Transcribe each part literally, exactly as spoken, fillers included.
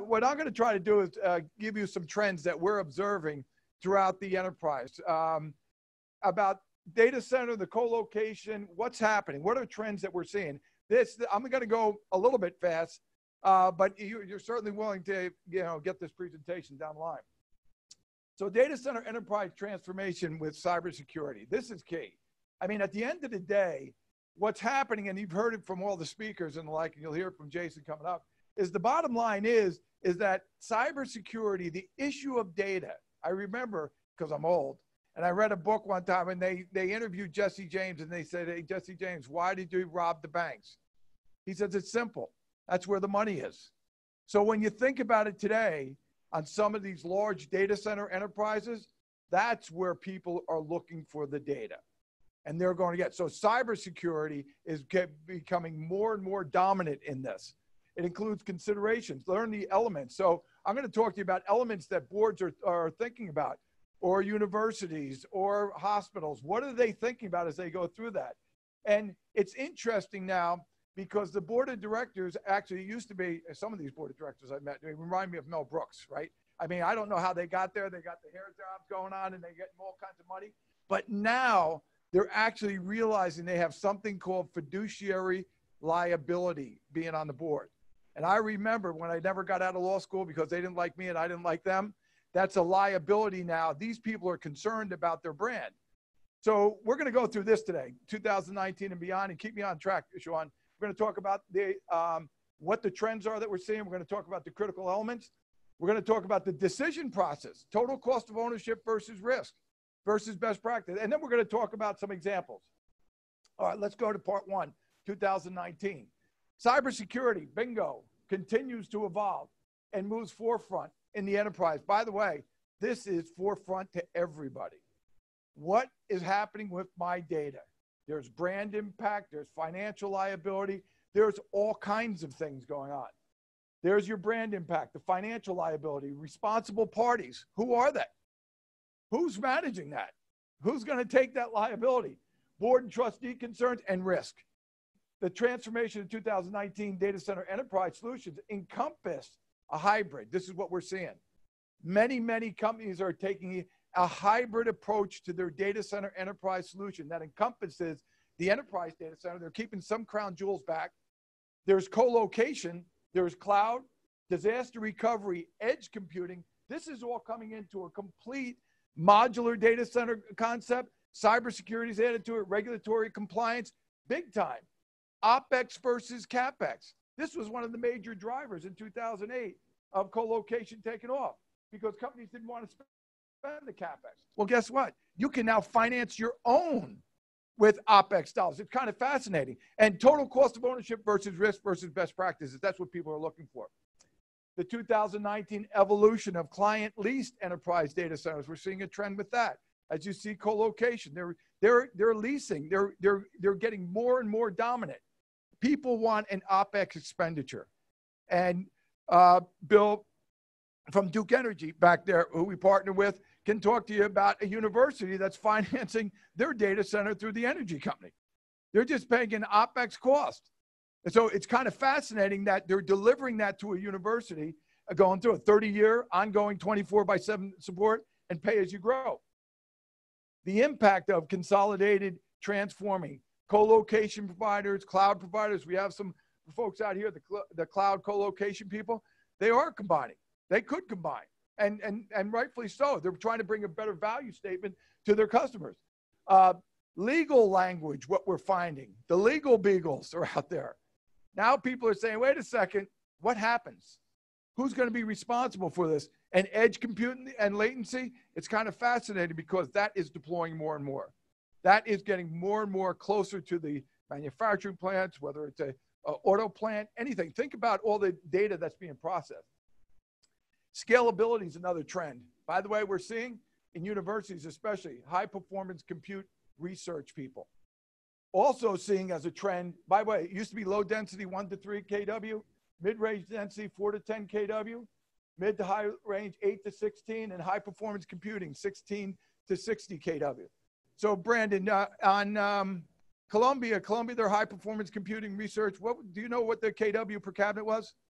what I'm going to try to do is uh, give you some trends that we're observing throughout the enterprise um, about data center, the co-location, what's happening, what are trends that we're seeing. This, I'm going to go a little bit fast, uh, but you, you're certainly willing to, you know, get this presentation down the line. So data center enterprise transformation with cybersecurity. This is key. I mean, at the end of the day, what's happening, and you've heard it from all the speakers and the like, and you'll hear it from Jason coming up, is the bottom line is, is that cybersecurity, the issue of data, I remember, because I'm old, and I read a book one time, and they, they interviewed Jesse James, and they said, hey, Jesse James, why did you rob the banks? He says, it's simple. That's where the money is. So when you think about it today, on some of these large data center enterprises, that's where people are looking for the data. And they're going to get, so cybersecurity is get, becoming more and more dominant in this. It includes considerations, learn the elements. So I'm going to talk to you about elements that boards are, are thinking about, or universities or hospitals. What are they thinking about as they go through that? And it's interesting now because the board of directors actually used to be, some of these board of directors I met, they remind me of Mel Brooks, right? I mean, I don't know how they got there. They got the hair jobs going on and they're getting all kinds of money. But now they're actually realizing they have something called fiduciary liability being on the board. And I remember when I never got out of law school because they didn't like me and I didn't like them. That's a liability now. These people are concerned about their brand. So we're going to go through this today, two thousand nineteen and beyond, and keep me on track, Sean. We're going to talk about the um, what the trends are that we're seeing. We're going to talk about the critical elements. We're going to talk about the decision process, total cost of ownership versus risk versus best practice. And then we're going to talk about some examples. All right, let's go to part one, two thousand nineteen. Cybersecurity, bingo, continues to evolve and moves forefront in the enterprise. By the way, this is forefront to everybody. What is happening with my data? There's brand impact, there's financial liability, there's all kinds of things going on. There's your brand impact, the financial liability, responsible parties. Who are they? Who's managing that? Who's going to take that liability? Board and trustee concerns and risk. The transformation of two thousand nineteen data center enterprise solutions encompass a hybrid. This is what we're seeing. Many, many companies are taking a hybrid approach to their data center enterprise solution that encompasses the enterprise data center. They're keeping some crown jewels back. There's co-location, there's cloud, disaster recovery, edge computing. This is all coming into a complete modular data center concept. Cybersecurity is added to it, regulatory compliance, big time. OpEx versus CapEx. This was one of the major drivers in two thousand eight of co-location taking off because companies didn't want to spend the CapEx. Well, guess what? You can now finance your own with OpEx dollars. It's kind of fascinating. And total cost of ownership versus risk versus best practices. That's what people are looking for. The two thousand nineteen evolution of client leased enterprise data centers. We're seeing a trend with that. As you see co-location, they're, they're, they're leasing. They're, they're, they're getting more and more dominant. People want an OpEx expenditure. And uh, Bill from Duke Energy back there, who we partner with, can talk to you about a university that's financing their data center through the energy company. They're just paying an OpEx cost. And so it's kind of fascinating that they're delivering that to a university, uh, going through a thirty-year ongoing twenty-four by seven support and pay as you grow. The impact of consolidated transforming co-location providers, cloud providers. We have some folks out here, the, cl the cloud co-location people. They are combining. They could combine, and, and, and rightfully so. They're trying to bring a better value statement to their customers. Uh, legal language, what we're finding, the legal beagles are out there. Now people are saying, wait a second, what happens? Who's going to be responsible for this? And edge computing and latency, it's kind of fascinating because that is deploying more and more. That is getting more and more closer to the manufacturing plants, whether it's a, a auto plant, anything. Think about all the data that's being processed. Scalability is another trend. By the way, we're seeing in universities, especially high performance compute research people. Also seeing as a trend, by the way, it used to be low density one to three K W, mid-range density four to ten K W, mid to high range eight to sixteen, and high performance computing sixteen to sixty K W. So Brandon, uh, on um, Columbia, Columbia, their high performance computing research, what do you know what their K W per cabinet was?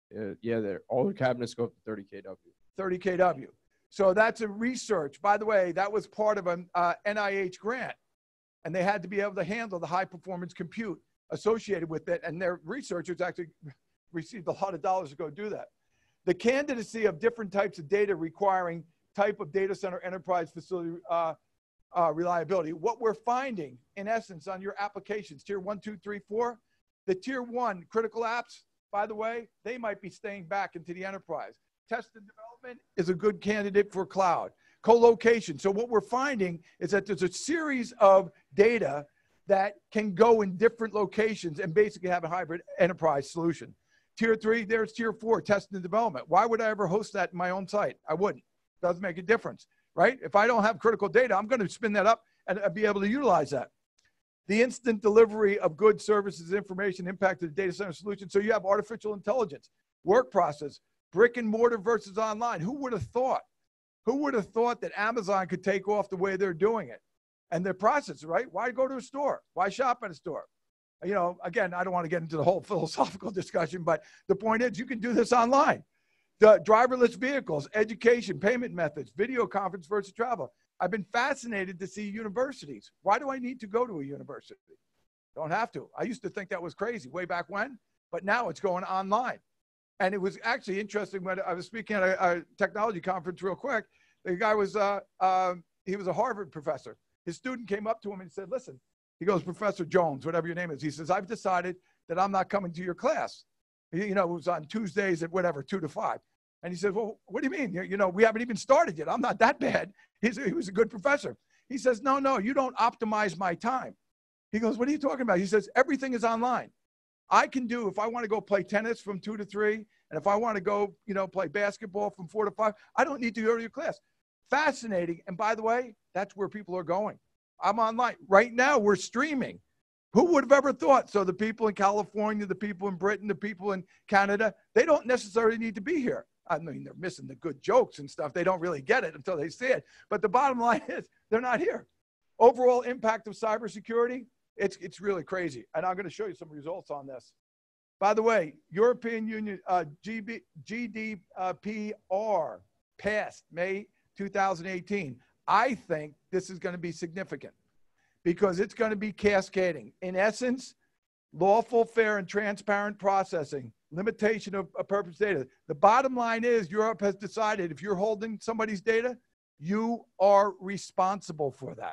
Uh, yeah, they're, all the cabinets go up to thirty K W. thirty K W. So that's a research. By the way, that was part of an uh, N I H grant, and they had to be able to handle the high performance compute associated with it, and their researchers actually received a lot of dollars to go do that. The candidacy of different types of data requiring type of data center enterprise facility uh, uh, reliability. What we're finding, in essence, on your applications, tier one, two, three, four, the tier one critical apps, by the way, they might be staying back into the enterprise. Test and development is a good candidate for cloud. Co-location. So what we're finding is that there's a series of data that can go in different locations and basically have a hybrid enterprise solution. Tier three, there's tier four, test and development. Why would I ever host that in my own site? I wouldn't. Doesn't make a difference, right? If I don't have critical data, I'm going to spin that up and be able to utilize that. The instant delivery of goods, services, information impacted the data center solution. So you have artificial intelligence, work process, brick and mortar versus online. Who would have thought? Who would have thought that Amazon could take off the way they're doing it? And their process, right? Why go to a store? Why shop at a store? You know, again, I don't want to get into the whole philosophical discussion, but the point is you can do this online. The driverless vehicles, education, payment methods, video conference versus travel. I've been fascinated to see universities. Why do I need to go to a university? Don't have to. I used to think that was crazy way back when, but now it's going online. And it was actually interesting when I was speaking at a, a technology conference real quick. The guy was, uh, uh, he was a Harvard professor. His student came up to him and said, listen, he goes, Professor Jones, whatever your name is. He says, I've decided that I'm not coming to your class. You know, it was on Tuesdays at whatever, two to five. And he says, well, what do you mean? You know, we haven't even started yet. I'm not that bad. He's, he was a good professor. He says, no, no, you don't optimize my time. He goes, what are you talking about? He says, everything is online. I can do, if I want to go play tennis from two to three, and if I want to go, you know, play basketball from four to five, I don't need to go to your class. Fascinating. And by the way, that's where people are going. I'm online. Right now, we're streaming. Who would have ever thought? So the people in California, the people in Britain, the people in Canada, they don't necessarily need to be here. I mean, they're missing the good jokes and stuff. They don't really get it until they see it. But the bottom line is they're not here. Overall impact of cybersecurity, it's, it's really crazy. And I'm going to show you some results on this. By the way, European Union uh, G B, G D P R passed May two thousand eighteen. I think this is going to be significant because it's going to be cascading. In essence, lawful, fair, and transparent processing, limitation of, of purpose data. The bottom line is Europe has decided if you're holding somebody's data, you are responsible for that.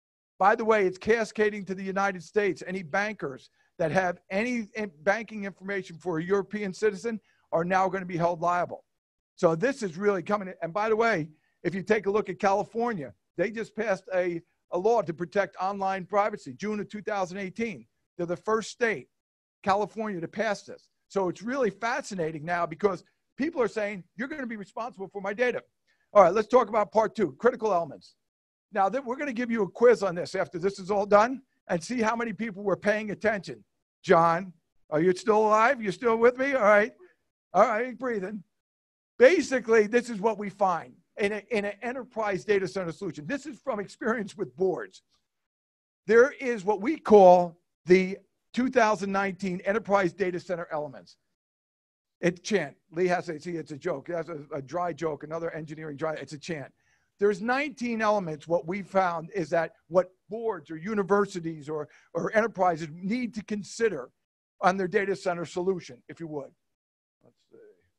By the way, it's cascading to the United States. Any bankers that have any banking information for a European citizen are now going to be held liable. So this is really coming. And by the way, if you take a look at California, they just passed a, a law to protect online privacy, June of two thousand eighteen. They're the first state, California, to pass this. So it's really fascinating now because people are saying, you're going to be responsible for my data. All right, let's talk about part two, critical elements. Now, we're going to give you a quiz on this after this is all done and see how many people were paying attention. John, are you still alive? You still with me? All right. All right, breathing. Basically, this is what we find in, a, in an enterprise data center solution. This is from experience with boards. There is what we call the two thousand nineteen enterprise data center elements. It's chant. Lee has to see it's a joke. That's a, a dry joke, another engineering dry, it's a chant. There's nineteen elements. What we found is that what boards or universities or, or enterprises need to consider on their data center solution, if you would. Let's see.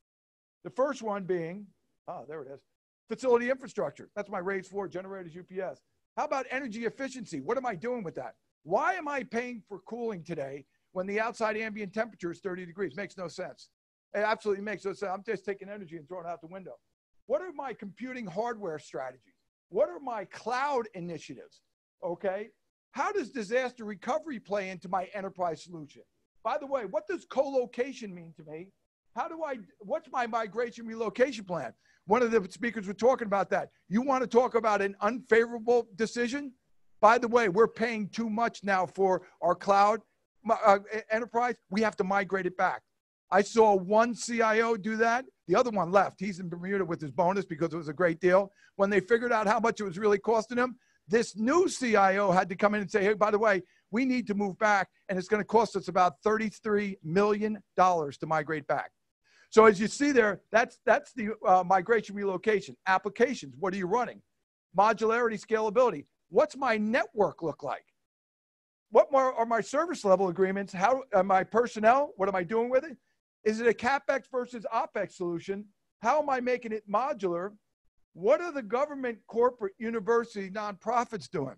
The first one being, oh, there it is, facility infrastructure. That's my raised floor, generators, U P S. How about energy efficiency? What am I doing with that? Why am I paying for cooling today when the outside ambient temperature is thirty degrees? Makes no sense. It absolutely makes no sense. I'm just taking energy and throwing it out the window. What are my computing hardware strategies? What are my cloud initiatives? Okay. How does disaster recovery play into my enterprise solution? By the way, what does co-location mean to me? How do I, what's my migration relocation plan? One of the speakers were talking about that. You want to talk about an unfavorable decision? By the way, we're paying too much now for our cloud uh, enterprise. We have to migrate it back. I saw one C I O do that. The other one left. He's in Bermuda with his bonus because it was a great deal. When they figured out how much it was really costing him, this new C I O had to come in and say, hey, by the way, we need to move back, and it's going to cost us about thirty-three million dollars to migrate back. So as you see there, that's, that's the uh, migration relocation. Applications, what are you running? Modularity, scalability. What's my network look like? What more are my service level agreements? How are my personnel? What am I doing with it? Is it a CapEx versus OpEx solution? How am I making it modular? What are the government, corporate, university, nonprofits doing?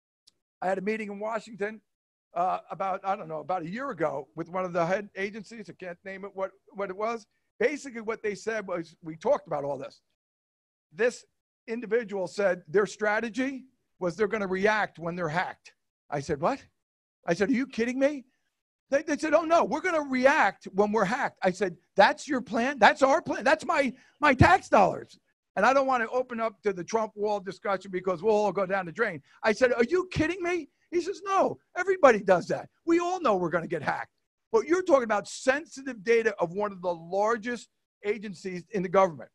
I had a meeting in Washington uh, about, I don't know, about a year ago with one of the head agencies. I can't name it what, what it was. Basically what they said was, we talked about all this. This individual said their strategy was they're going to react when they're hacked. I said, what? I said, are you kidding me? They, they said, oh no, we're going to react when we're hacked. I said, that's your plan? That's our plan. That's my, my tax dollars. And I don't want to open up to the Trump wall discussion because we'll all go down the drain. I said, are you kidding me? He says, no, everybody does that. We all know we're going to get hacked. But you're talking about sensitive data of one of the largest agencies in the government.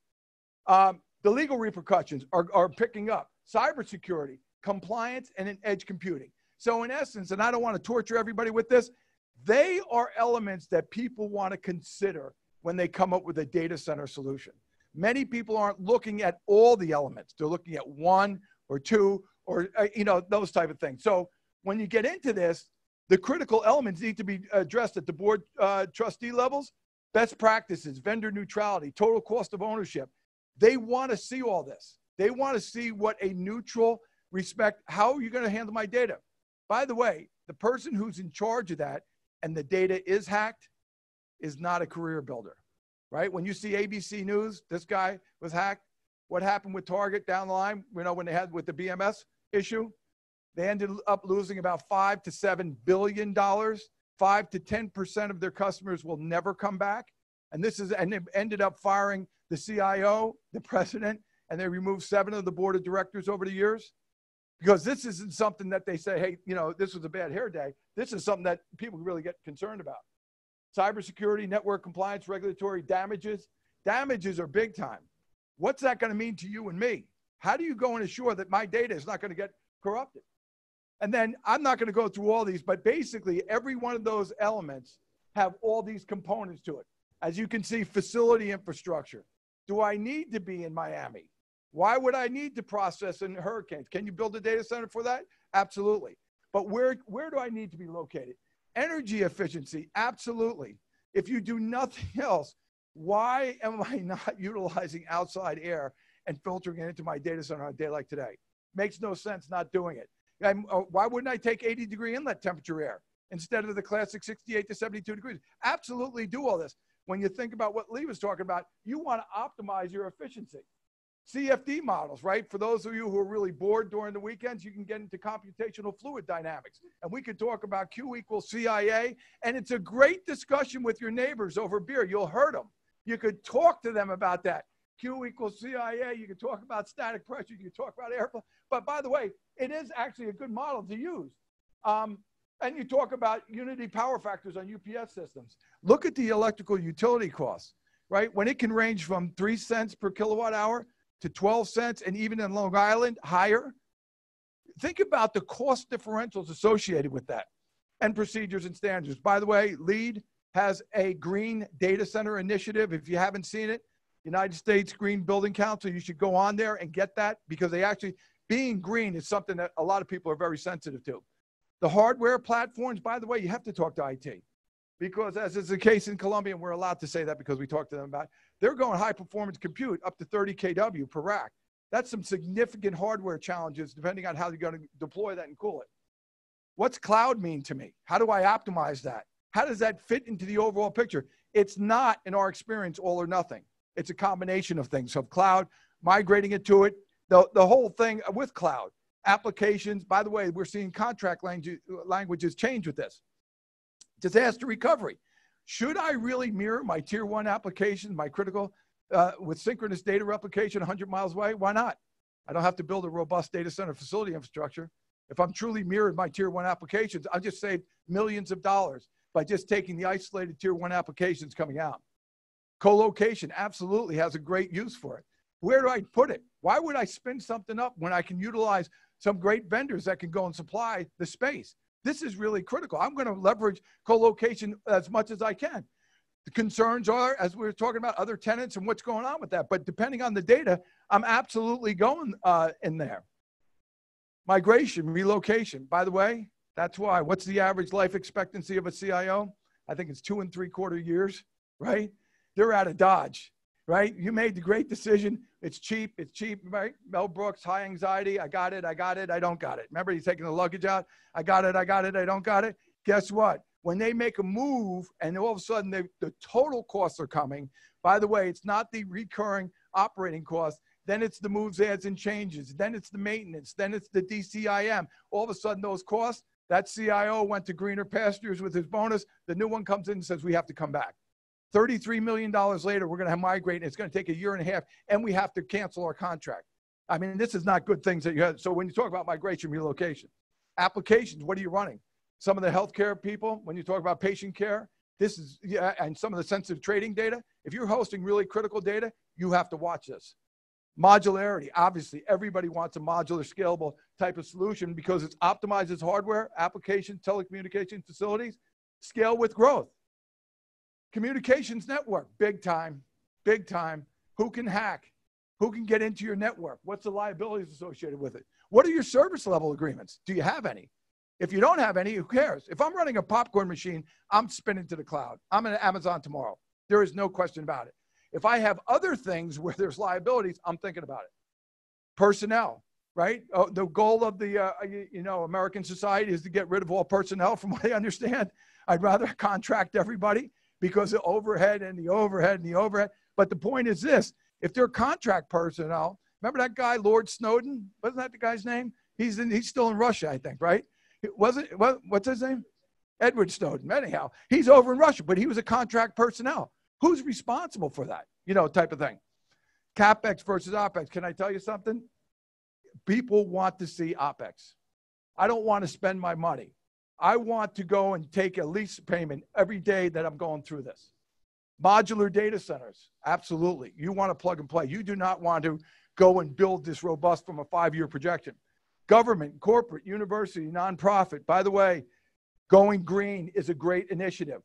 Um, the legal repercussions are, are picking up. Cybersecurity, compliance, and in edge computing. So in essence, and I don't want to torture everybody with this, they are elements that people want to consider when they come up with a data center solution. Many people aren't looking at all the elements. They're looking at one or two or, uh, you know, those type of things. So when you get into this, the critical elements need to be addressed at the board uh, trustee levels. Best practices, vendor neutrality, total cost of ownership. They want to see all this. They want to see what a neutral respect, how are you going to handle my data? By the way, the person who's in charge of that and the data is hacked is not a career builder, right? When you see A B C News, this guy was hacked. What happened with Target down the line, you know, when they had with the B M S issue? They ended up losing about five to seven billion dollars. Five to ten percent of their customers will never come back. And this is, and they ended up firing the C I O, the president, and they removed seven of the board of directors over the years. Because this isn't something that they say, hey, you know, this was a bad hair day. This is something that people really get concerned about. Cybersecurity, network compliance, regulatory damages. Damages are big time. What's that going to mean to you and me? How do you go and assure that my data is not going to get corrupted? And then I'm not going to go through all these, but basically every one of those elements have all these components to it. As you can see, facility infrastructure. Do I need to be in Miami? Why would I need to process in hurricanes? Can you build a data center for that? Absolutely. But where, where do I need to be located? Energy efficiency, absolutely. If you do nothing else, why am I not utilizing outside air and filtering it into my data center on a day like today? Makes no sense not doing it. I'm, uh, why wouldn't I take eighty degree inlet temperature air instead of the classic sixty-eight to seventy-two degrees? Absolutely do all this. When you think about what Lee was talking about, you want to optimize your efficiency. C F D models, right? For those of you who are really bored during the weekends, you can get into computational fluid dynamics. And we could talk about Q equals C I A. And it's a great discussion with your neighbors over beer. You'll hurt them. You could talk to them about that. Q equals C I A. You could talk about static pressure. You could talk about airflow. But by the way, it is actually a good model to use. Um, and you talk about unity power factors on U P S systems. Look at the electrical utility costs, right? When it can range from three cents per kilowatt hour to twelve cents, and even in Long Island, higher. Think about the cost differentials associated with that and procedures and standards. By the way, LEED has a green data center initiative. If you haven't seen it, United States Green Building Council, you should go on there and get that because they actually, being green is something that a lot of people are very sensitive to. The hardware platforms, by the way, you have to talk to I T because as is the case in Columbia, and we're allowed to say that because we talked to them about it, they're going high performance compute up to thirty K W per rack. That's some significant hardware challenges depending on how you're going to deploy that and cool it. What's cloud mean to me? How do I optimize that? How does that fit into the overall picture? It's not, in our experience, all or nothing. It's a combination of things. So cloud, migrating it to it, the, the whole thing with cloud. Applications, by the way, we're seeing contract language, languages change with this. Disaster recovery. Should I really mirror my tier one applications, my critical, uh, with synchronous data replication one hundred miles away? Why not? I don't have to build a robust data center facility infrastructure. If I'm truly mirrored my tier one applications, I'll just save millions of dollars by just taking the isolated tier one applications coming out. Co-location absolutely has a great use for it. Where do I put it? Why would I spin something up when I can utilize some great vendors that can go and supply the space? This is really critical. I'm going to leverage co-location as much as I can. The concerns are, as we were talking about, other tenants and what's going on with that. But depending on the data, I'm absolutely going uh, in there. Migration, relocation. By the way, that's why. What's the average life expectancy of a C I O? I think it's two and three quarter years, right? They're out of Dodge, right? You made the great decision. It's cheap. It's cheap, right? Mel Brooks, high anxiety. I got it. I got it. I don't got it. Remember, he's taking the luggage out. I got it. I got it. I don't got it. Guess what? When they make a move and all of a sudden they, the total costs are coming, by the way, it's not the recurring operating costs, then it's the moves, adds, and changes, then it's the maintenance, then it's the D C I M. All of a sudden those costs, that C I O went to greener pastures with his bonus, the new one comes in and says, we have to come back. thirty-three million dollars later, we're gonna have migrate, and it's gonna take a year and a half, and we have to cancel our contract. I mean, this is not good things that you have. So when you talk about migration, relocation, applications, what are you running? Some of the healthcare people, when you talk about patient care, this is, yeah, and some of the sensitive trading data, if you're hosting really critical data, you have to watch this. Modularity, obviously, everybody wants a modular, scalable type of solution because it optimizes hardware, applications, telecommunication facilities, scale with growth. Communications network, big time, big time. Who can hack? Who can get into your network? What's the liabilities associated with it? What are your service level agreements? Do you have any? If you don't have any, who cares? If I'm running a popcorn machine, I'm spinning to the cloud. I'm in Amazon tomorrow. There is no question about it. If I have other things where there's liabilities, I'm thinking about it. Personnel, right? Oh, the goal of the uh, you, you know American society is to get rid of all personnel, from what I understand. I'd rather contract everybody because of overhead and the overhead and the overhead. But the point is this: if they're contract personnel, remember that guy, Lord Snowden? Wasn't that the guy's name? He's in, he's still in Russia, I think, right? It wasn't, what, what's his name? Edward Snowden. Anyhow, he's over in Russia, but he was a contract personnel. Who's responsible for that? You know, type of thing. CapEx versus OpEx. Can I tell you something? People want to see OpEx. I don't want to spend my money. I want to go and take a lease payment every day that I'm going through this. Modular data centers. Absolutely. You want to plug and play. You do not want to go and build this robust from a five-year projection. Government, corporate, university, nonprofit. By the way, going green is a great initiative.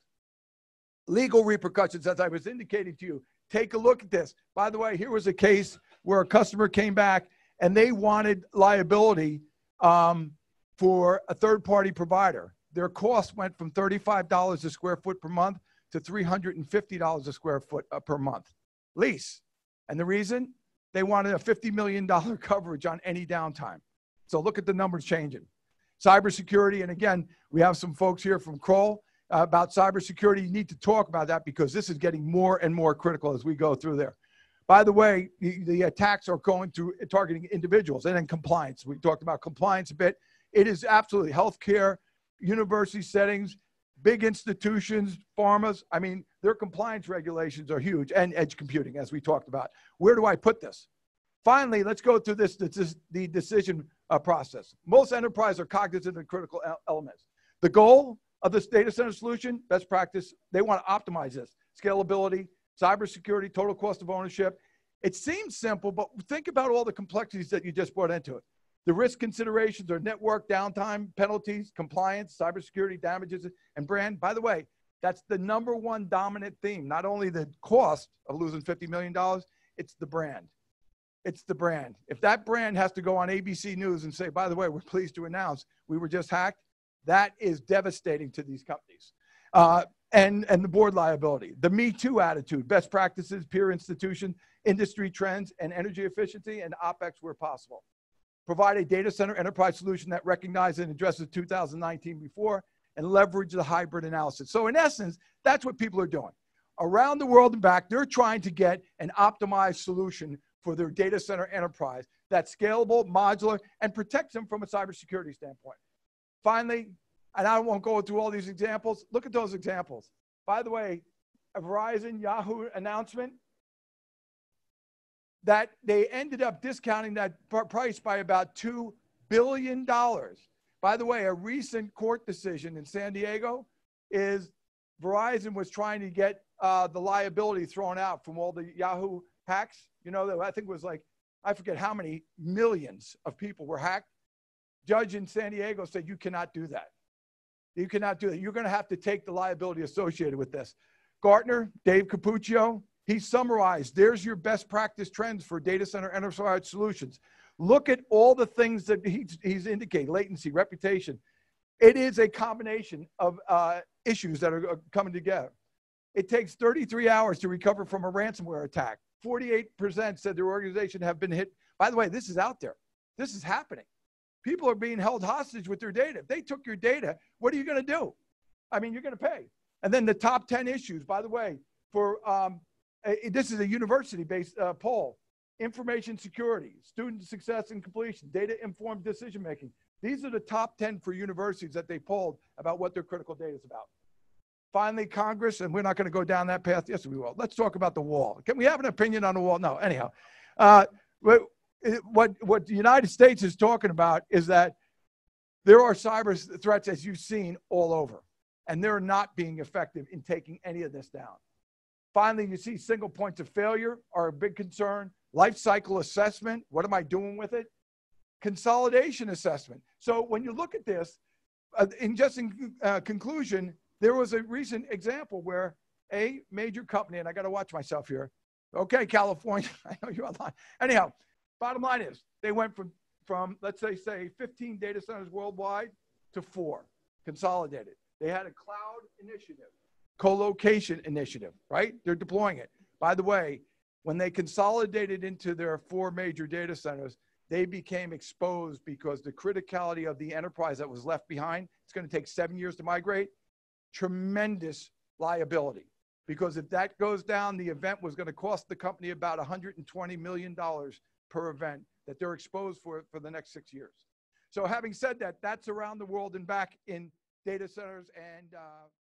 Legal repercussions, as I was indicating to you, take a look at this. By the way, here was a case where a customer came back and they wanted liability um, for a third-party provider. Their cost went from thirty-five dollars a square foot per month to three hundred fifty dollars a square foot uh, per month lease. And the reason? They wanted a fifty million dollars coverage on any downtime. So look at the numbers changing. Cybersecurity, and again, we have some folks here from Kroll uh, about cybersecurity. You need to talk about that because this is getting more and more critical as we go through there. By the way, the, the attacks are going to targeting individuals, and then compliance. We talked about compliance a bit. It is absolutely healthcare, university settings, big institutions, pharmas. I mean, their compliance regulations are huge, and edge computing, as we talked about. Where do I put this? Finally, let's go through this, this the decision uh, process. Most enterprises are cognizant of critical elements. The goal of this data center solution, best practice, they want to optimize this. Scalability, cybersecurity, total cost of ownership. It seems simple, but think about all the complexities that you just brought into it. The risk considerations are network downtime, penalties, compliance, cybersecurity, damages, and brand. By the way, that's the number one dominant theme. Not only the cost of losing fifty million dollars, it's the brand. It's the brand. If that brand has to go on A B C News and say, by the way, we're pleased to announce we were just hacked, that is devastating to these companies. Uh, and, and the board liability, the Me Too attitude, best practices, peer institution, industry trends, and energy efficiency, and OpEx where possible. Provide a data center enterprise solution that recognizes and addresses two thousand nineteen before, and leverage the hybrid analysis. So in essence, that's what people are doing. Around the world and back, they're trying to get an optimized solution for their data center enterprise that's scalable, modular, and protects them from a cybersecurity standpoint. Finally, and I won't go through all these examples, look at those examples. By the way, a Verizon Yahoo announcement that they ended up discounting that price by about two billion dollars. By the way, a recent court decision in San Diego is Verizon was trying to get uh, the liability thrown out from all the Yahoo hacks. You know, I think it was like, I forget how many millions of people were hacked. Judge in San Diego said, you cannot do that. You cannot do that. You're going to have to take the liability associated with this. Gartner, Dave Capuccio, he summarized, there's your best practice trends for data center enterprise solutions. Look at all the things that he's, he's indicated, latency, reputation. It is a combination of uh, issues that are coming together. It takes thirty-three hours to recover from a ransomware attack. forty-eight percent said their organization have been hit. By the way, this is out there. This is happening. People are being held hostage with their data. If they took your data, what are you going to do? I mean, you're going to pay. And then the top ten issues, by the way, for um, a, this is a university-based uh, poll. Information security, student success and completion, data-informed decision-making. These are the top ten for universities that they polled about what their critical data is about. Finally, Congress, and we're not going to go down that path. Yes, we will. Let's talk about the wall. Can we have an opinion on the wall? No, anyhow. Uh, what, what, what the United States is talking about is that there are cyber threats, as you've seen, all over, and they're not being effective in taking any of this down. Finally, you see single points of failure are a big concern. Life cycle assessment, what am I doing with it? Consolidation assessment. So when you look at this, uh, in just in uh, conclusion, there was a recent example where a major company, and I got to watch myself here. Okay, California, I know you're online. Anyhow, bottom line is they went from, from let's say, say fifteen data centers worldwide to four, consolidated. They had a cloud initiative, co-location initiative, right? They're deploying it. By the way, when they consolidated into their four major data centers, they became exposed because the criticality of the enterprise that was left behind, it's going to take seven years to migrate, tremendous liability. Because if that goes down, the event was going to cost the company about one hundred twenty million dollars per event that they're exposed for for the next six years. So having said that, that's around the world and back in data centers and uh,